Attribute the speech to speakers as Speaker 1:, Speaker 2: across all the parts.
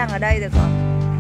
Speaker 1: đang ở đây rồi con.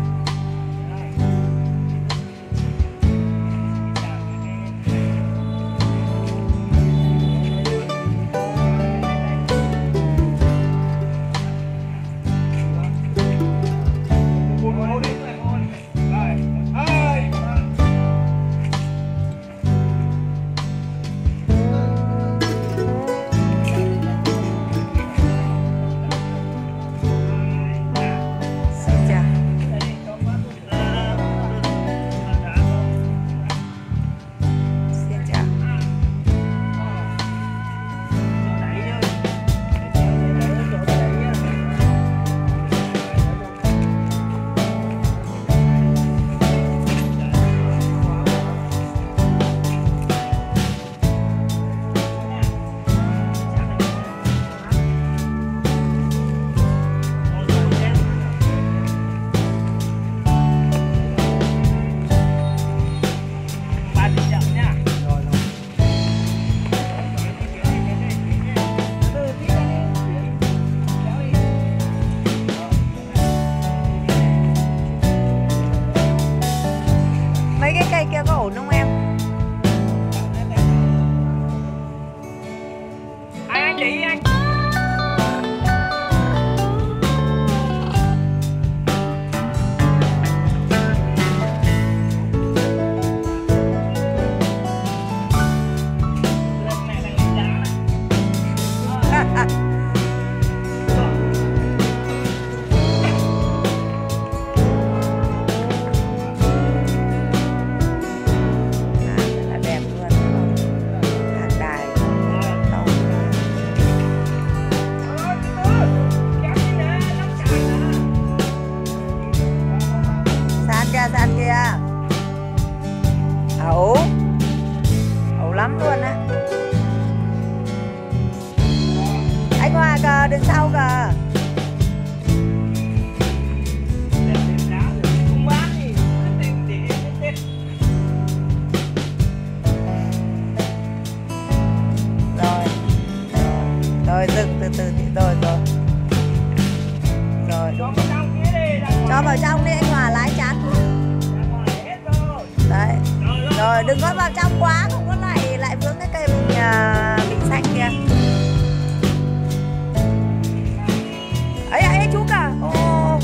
Speaker 1: Mấy cái cây kia có ổn không em?
Speaker 2: Anh chị anh.
Speaker 1: Sàn kìa. Ẩu lắm luôn á. Anh Hòa kìa, đằng sau kìa. Rồi dừng từ từ rồi. Cho vào trong đi anh Hòa, lái chán. Đấy. Rồi đừng có vào trong quá, không có lại vướng cái cây mình xanh kia. Ấy chú cả. Ô.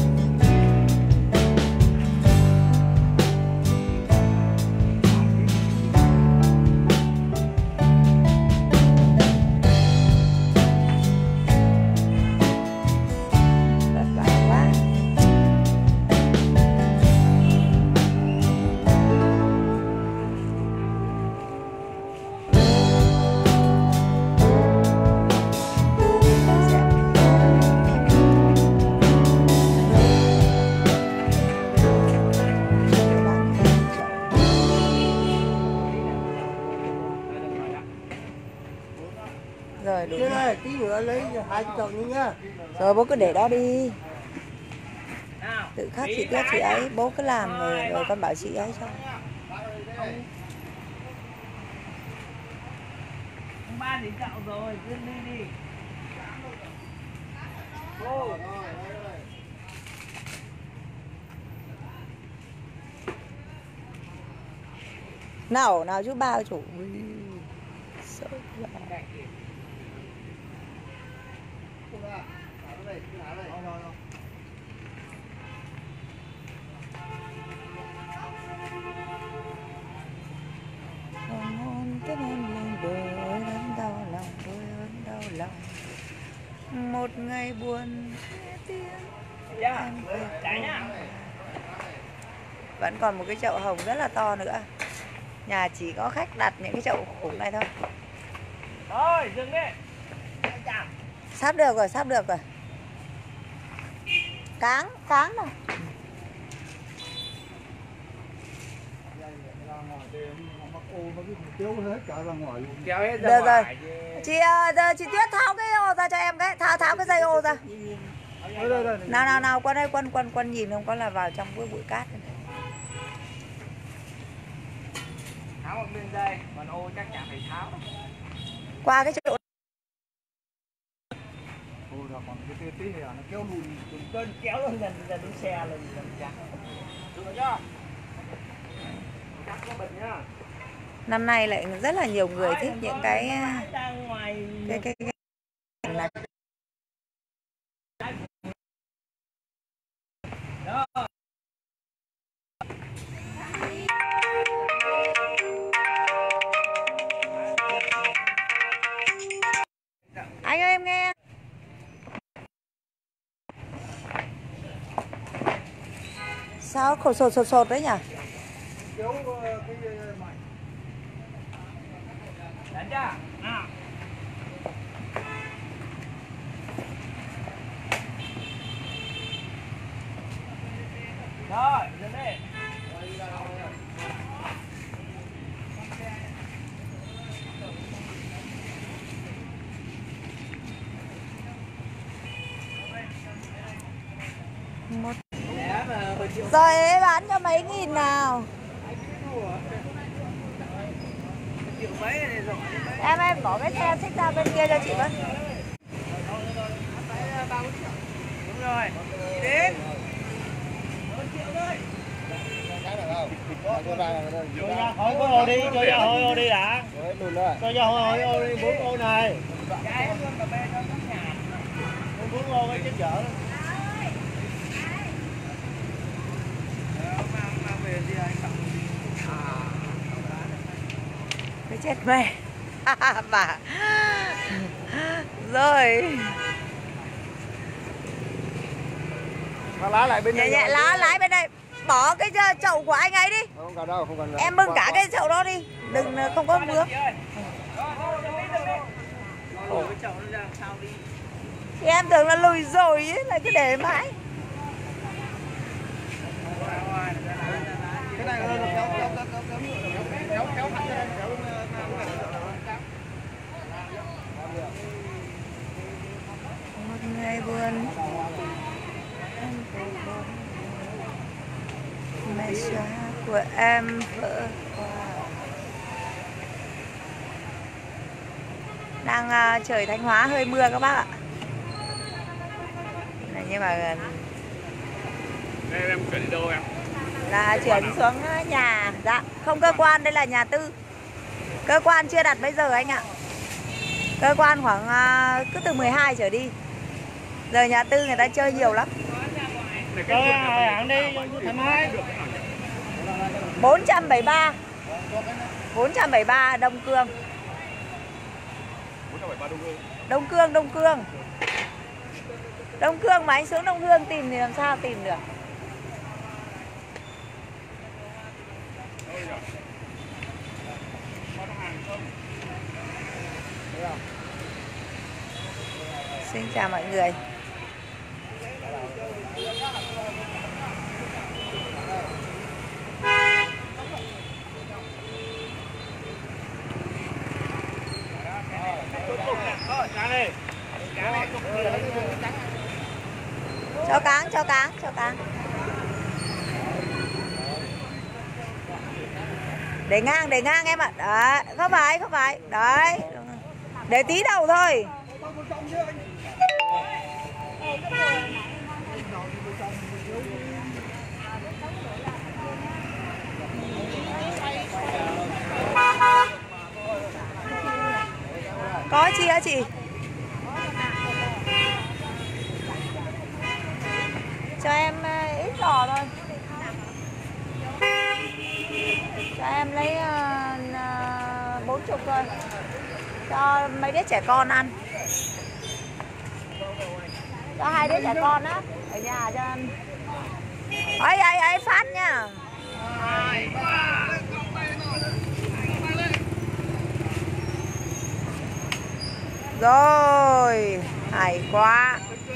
Speaker 1: Rồi đủ rồi.
Speaker 3: Tí nữa lấy 2 chậu nữa nhá.
Speaker 1: Rồi bố cứ để đó đi. Tự khắc chị Tuyết chị ấy, bố cứ làm rồi con bảo chị ấy cho.
Speaker 2: Ba thì cạo rồi, cứ đi đi.
Speaker 1: Nào chú ba chủ. Một ngày buồn vẫn còn một cái chậu hồng rất là to nữa. Nhà chỉ có khách đặt những cái chậu khủng này thôi.
Speaker 2: Thôi dừng đi.
Speaker 1: Sắp được rồi. Cáng rồi. Được rồi. Chị Tuyết tháo cái ô ra cho em cái, tháo cái dây ô ra. Nào Quân ơi, Quân nhìn không có là vào trong cái bụi cát này.
Speaker 2: Tháo một bên dây, còn ô chắc chắn phải tháo.
Speaker 1: Qua cái chỗ
Speaker 2: còn cái tí thì nó kéo lùi, cơn kéo lên dần dần đến xe lên chắc. Được rồi chưa? Chắc có bình nhá.
Speaker 1: Năm nay lại rất là nhiều người thích những cái này.
Speaker 2: Đó.
Speaker 1: Anh ơi em nghe. Sao khổ sột đấy nhỉ?
Speaker 2: Đánh chưa? À. Rồi, dừng đi.
Speaker 1: Rồi ấy bán cho mấy nghìn nào. Em bỏ cái xe xích ra bên kia cho chị với.
Speaker 2: Đúng rồi. Đến.
Speaker 3: Cho ra khỏi cái ô đi, cho ra khỏi ô đi đã. Cho ra khỏi ô đi, 4 ô này. 4 ô cái chết chở.
Speaker 1: Cái chết mày. Bà. Rồi.
Speaker 3: Lá lại bên
Speaker 1: Nhẹ
Speaker 3: đây.
Speaker 1: nhẹ lái bên đây. Bỏ cái chậu của anh ấy đi.
Speaker 3: Không cần đâu, không cần.
Speaker 1: Em bưng cả cái chậu đó đi. Đừng không có vướng. Thì em tưởng là lùi rồi ấy, là cứ để mãi.
Speaker 3: Cái này là kéo thẳng ra đây,
Speaker 1: Một ngày buồn mẹ xóa của em vỡ qua. Đang trời Thanh Hóa hơi mưa các bác ạ. Này, nhưng mà
Speaker 2: Đây em chuyển đi đâu em?
Speaker 1: là chuyển xuống nhà. Dạ không, cơ quan đây là nhà tư. Cơ quan chưa đặt bây giờ anh ạ. Cơ quan khoảng cứ từ 12 trở đi. Giờ nhà tư người ta chơi nhiều lắm.
Speaker 3: cho hạng đi, thoải mái.
Speaker 1: 473 473 Đông Cương.
Speaker 2: 473 Đông Hương.
Speaker 1: Đông Cương, Đông Cương. Đông Cương mà anh xuống Đông Hương tìm thì làm sao tìm được. Xin chào mọi người. Cho cáng. Để ngang em ạ. Đấy, không phải. Đấy. Để tí đầu thôi. Có chi hả chị? Cho em ít giò thôi. Cho em lấy 40 thôi. Cho mấy đứa trẻ con ăn. Cho 2 đứa trẻ con á. Ở nhà cho ăn. Ấy phát nha. Rồi, hay quá.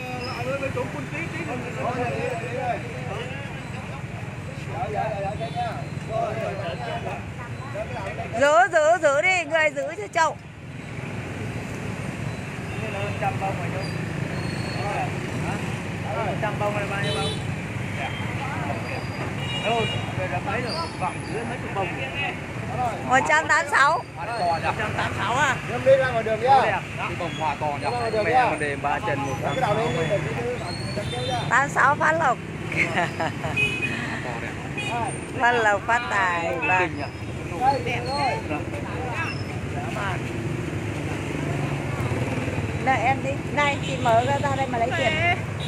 Speaker 1: Giữ đi, người giữ cho chậu.
Speaker 2: Trăm bông rồi nhung. 100 bông là bao nhiêu bông? Đâu, về là mấy rồi, vọng dưới mấy chục bông.
Speaker 1: 186.
Speaker 2: 186 à?
Speaker 3: Em đi ra ngoài đường nhá.
Speaker 2: Đi vòng hòa to nhỉ?
Speaker 3: Ngoài đường
Speaker 2: Mẹ
Speaker 3: nhá.
Speaker 2: con đề 3 chân 186.
Speaker 1: 86 phát lộc. Phát lộc phát tài. Vâng. Đợi em đi. Này chị mở ra đây mà lấy tiền.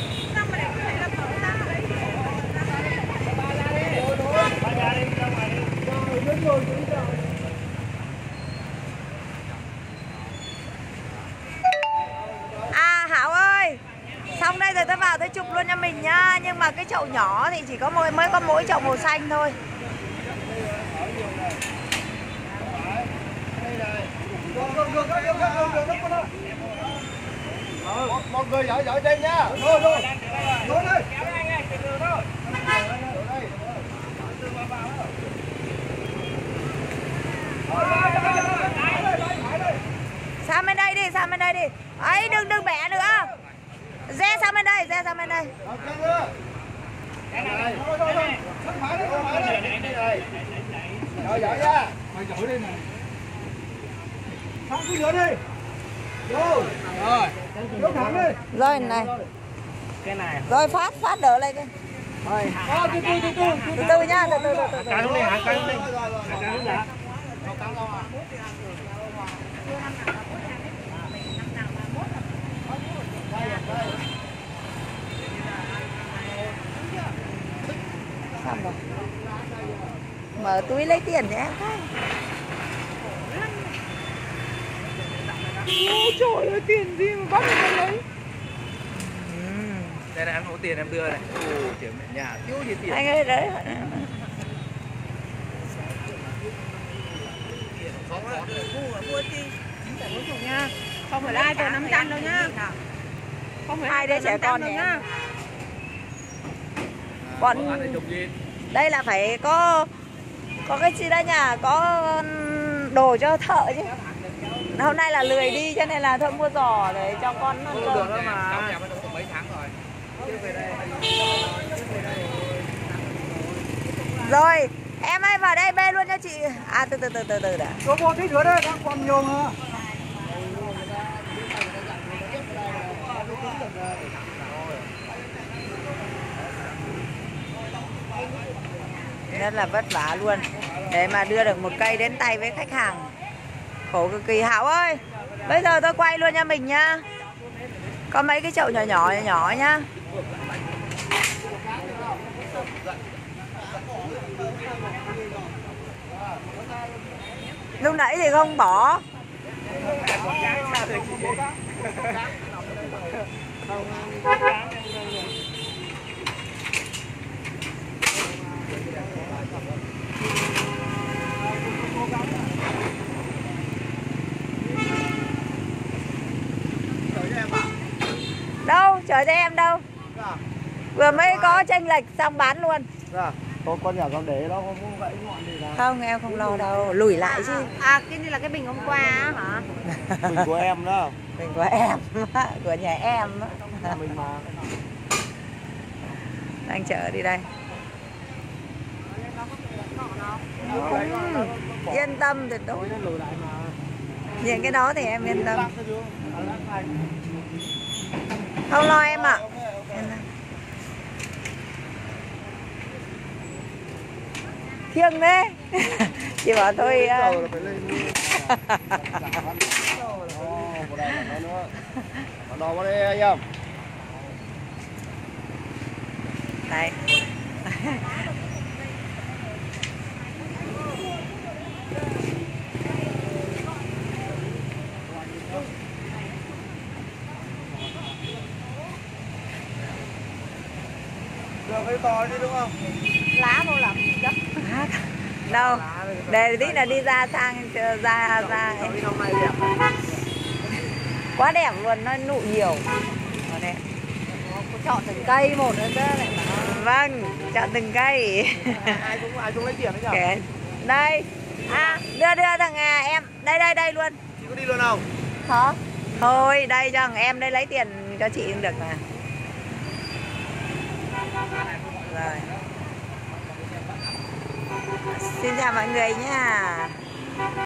Speaker 1: À Hảo ơi, xong đây rồi tôi vào tôi chụp luôn cho mình nhá. Nhưng mà cái chậu nhỏ thì chỉ có mới có mỗi chậu màu xanh thôi.
Speaker 3: Mọi người giỏi trên nhá. Thôi thôi. Thôi đi.
Speaker 1: Sang bên đây đi, sang bên đây đi. Ấy đừng bẻ nữa. Rẽ sang bên đây, rẽ sang bên đây.
Speaker 3: Giỏi nha. Mày giỏi đi mày. Xong cứ giữa đi. Vô. Rồi. Lúc thẳng đi.
Speaker 1: Rồi này.
Speaker 2: Cái này.
Speaker 1: Rồi phát đỡ lên cái.
Speaker 2: Thôi,
Speaker 1: Từ từ nhá, từ từ.
Speaker 2: cái lúc này hả? Cái lúc này. Cái lúc này.
Speaker 1: Xong rồi. Mở túi lấy tiền nhé.
Speaker 2: Ôi trời ơi, tiền gì mà bắt được lấy. Đây này, em có tiền em đưa này. Ồ, tiền mẹ nhà thiếu gì tiền.
Speaker 1: Anh ơi đấy.
Speaker 4: Mua chi? Nha. Không phải là ai tờ 500 đâu nhá. Không phải
Speaker 1: Ai đây trẻ con
Speaker 4: đâu
Speaker 1: nhỉ?
Speaker 4: nhá.
Speaker 1: Bọn đây là phải có cái gì đó nhà, có đồ cho thợ chứ. Hôm nay là lười đi cho nên là thôi mua giò để cho con nó
Speaker 2: Được đó mà. Mấy tháng rồi.
Speaker 1: Rồi, em ơi vào đây bê luôn cho chị. À từ từ đã.
Speaker 3: Có một tí nữa đây, đang còn nhiều mà.
Speaker 1: Rất là vất vả luôn để mà đưa được một cây đến tay với khách hàng. Khổ cực kỳ. Hảo ơi, bây giờ tôi quay luôn cho mình nhá. Có mấy cái chậu nhỏ nhá. Lúc nãy thì không bỏ. Đâu, chở cho em đâu. Vừa mới có chênh lệch xong bán luôn.
Speaker 3: Dạ. Con nhỏ con để nó không muốn gãy ngọn gì nào.
Speaker 1: Không, em không lo đâu, lùi lại chứ.
Speaker 4: À, cái này là cái bình hôm qua á hả?
Speaker 3: Mình của em đó.
Speaker 1: Mình của em, của nhà em.
Speaker 3: Mình mà.
Speaker 1: Đang chở đi đây. Yên tâm tuyệt đối. Những cái đó thì em yên tâm. Không lo em ạ. Thiêng đấy. Chị bảo tôi
Speaker 3: Đò vào đây anh em.
Speaker 1: đấy.
Speaker 3: Được cái to đi đúng không?
Speaker 4: Lá vô lắm gì đó.
Speaker 1: Đâu, để tí là đi ra sang ra
Speaker 3: Năm nay đẹp.
Speaker 1: quá đẹp luôn, nó nụ nhiều. Đẹp.
Speaker 4: Chọn từng cây một nữa chứ này mà.
Speaker 1: Vâng, chọn từng cây.
Speaker 3: Ai cũng lấy tiền đấy nhỉ?
Speaker 1: Kể. Đây. À, đưa thằng em. Đây luôn.
Speaker 3: Chị có đi luôn không?
Speaker 1: Hả? Thôi, đây cho thằng em đây lấy tiền cho chị cũng được mà. Rồi. Xin chào mọi người nha.